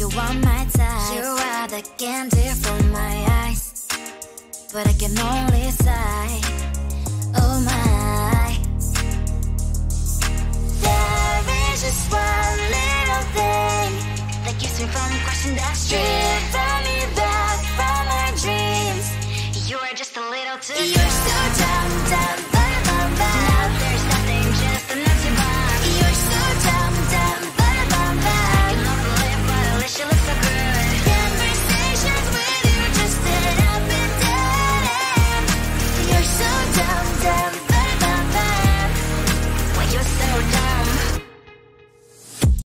you are my type. You are the candy from my eyes, but I can only sigh. Oh my, there is just one little thing that keeps me from crossing that street. Drive me back from my dreams. You are just a little too. You're so